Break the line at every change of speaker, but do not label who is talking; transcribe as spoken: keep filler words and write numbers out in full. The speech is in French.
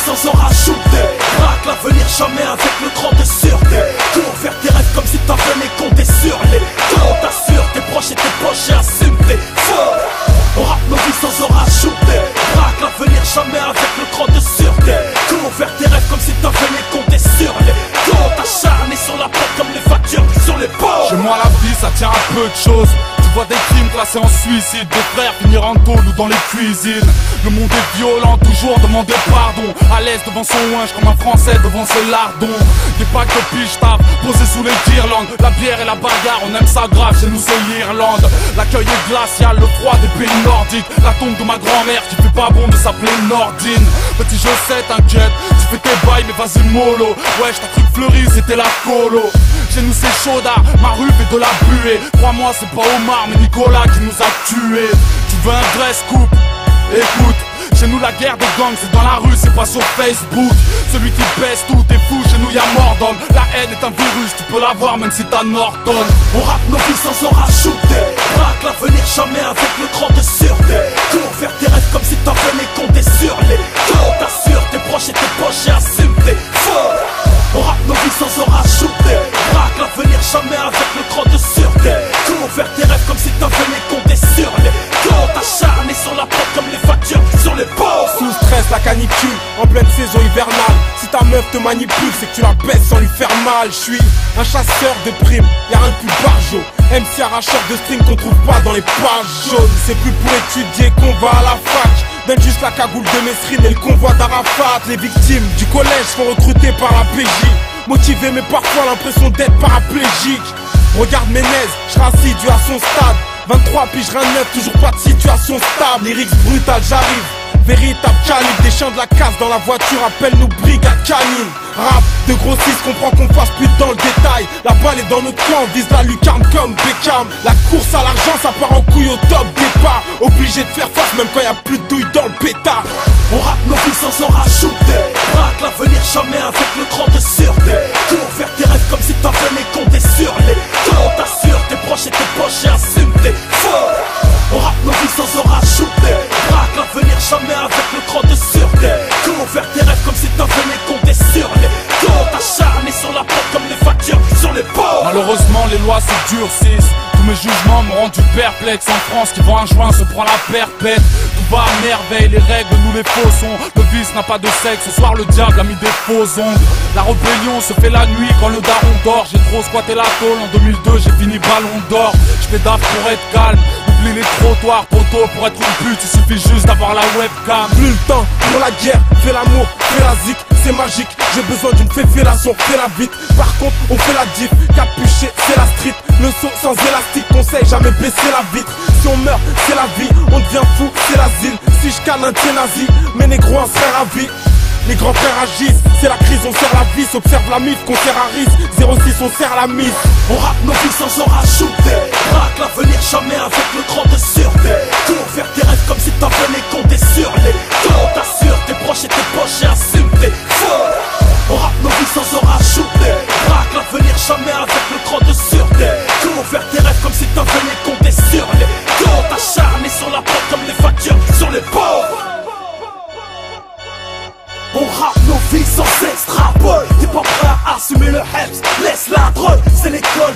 sans en rajouter. Braque l'avenir jamais avec le cran de sûreté. Cours vers tes rêves comme si t'en venais compter sur les taux. T'assure tes proches et tes poches et assume tes fautes. On rappe nos vies sans en rajouter. Braque l'avenir jamais avec le cran de sûreté. Cours vers tes rêves comme si t'en venais compter sur les taux. T'acharné sur la porte comme les factures sur les pots.
Chez moi la vie ça tient à peu de choses. Tu vois des crimes classés en suicide, des frères finir en tôle ou dans les cuisines. Le monde est violent, toujours demander pardon. À l'aise devant son ouinge comme un français devant ses lardons. Des packs de piche tape posés sous les guirlandes. La bière et la bagarre, on aime ça grave, chez nous c'est l'Irlande. L'accueil est glacial, le froid des pays nordiques. La tombe de ma grand-mère qui fait pas bon de s'appeler Nordine. Petit je sais, t'inquiète, tu fais tes bails mais vas-y mollo. Wesh t'as cru que Fleury c'était la colo. Chez nous c'est chaudard, ma rue fait de la buée. Crois-moi c'est pas Omar mais Nicolas qui nous a tués. Tu veux un vrai scoop? Écoute, chez nous la guerre des gangs c'est dans la rue, c'est pas sur Facebook. Celui qui baisse tout est fou, chez nous y'a mort d'homme. La haine est un virus, tu peux l'avoir même si t'as Norton.
On rappe nos vies sans en rajouter. Braque l'avenir jamais avec le cran de sûreté. Cours vers tes rêves comme si t'en venais compter sur les taux. T'assure tes proches et tes poches et assume tes fautes. On rappe nos vies sans en rajouter. Braque l'avenir jamais avec le cran de sûreté. Cours vers tes rêves comme si t'en venais compter sur les taux. T'acharné sur la porte comme les factures sur les pots.
Sous stress, la canicule, en pleine saison hivernale. Si ta meuf te manipule, c'est que tu la baisses sans lui faire mal. J'suis un chasseur de primes, y'a rien de plus barjot. M C arracheur de string qu'on trouve pas dans les pages jaunes. C'est plus pour étudier qu'on va à la fac. Donne juste la cagoule de Mesrine et le convoi d'Arafat. Les victimes du collège sont recrutées par la P J. Motivé mais parfois l'impression d'être paraplégique. Regarde Ménez, j'rassidu à son stade. Vingt-trois piges, rien de neuf, toujours pas de situation stable. Lyrics brutal, j'arrive, véritable calibre. Des chiens de la casse dans la voiture, appelle-nous brigade canine. Rap de grossiste, comprend qu'on passe plus dans le détail. La balle est dans notre camp, on vise la lucarne comme Beckham. La course à l'argent, ça part en couille au top départ. Obligé de faire face même quand y a plus de douille dans le pétard.
On rappe nos vies sans en rajouter. Braque l'avenir jamais avec le cran de sûreté. Cours vers tes rêves comme si t'en venais compter sur les taux. T'assure tes proches et tes poches et assume tes fautes. On rappe nos vies sans en rajouter. Braque l'avenir jamais avec le cran de sûreté. Cours vers tes rêves comme si t'en venais compter sur les taux. T'acharné sur la porte comme les factures sur les pots.
Malheureusement les lois se durcissent. Tous mes jugements m'ont rendu perplexe. En France qui vend un joint se prend la perpète. Tout va à merveille, les règles nous les faussons. Le vice n'a pas de sexe, ce soir le diable a mis des faux ongles. La rébellion se fait la nuit quand le daron dort. J'ai trop squatté la tôle, en deux mille deux j'ai fini Ballon d'Or. J'fais daf pour être calme, oublie les trottoirs. Poteau pour être une pute, il suffit juste d'avoir la webcam.
Plus le temps pour la guerre, fais l'amour, fais la zik, c'est magique. J'ai besoin d'une féfélation, fais la vite. Par contre on fait la diff, capuché c'est la street. Le saut sans élastique, conseil jamais baisser la vitre. Si on meurt c'est la vie, on devient fou c'est l'asile. Si je canne un tien nazi, mes négros en seraient ravis. Les grands frères agissent, c'est la crise, on serre la vis. Observe la mif, qu'on sert à risque, zéro six on serre la mise.
On rappe nos vies sans en rajouter. Braque l'avenir jamais avec le cran de sûreté. Cours vers tes rêves comme si t'en venais compter sur les taux. T'assure tes proches et tes poches et assume tes fautes. On rappe nos vies sans en rajouter. Braque l'avenir jamais avec le cran de sûreté. Cours vers tes rêves comme si t'en venais compter sur les taux. T'acharné sur la porte comme les factures sur les pots. On rappe nos vies sans extra boy. T'es pas prêt à assumer le heps, laisse la drogue. C'est l'école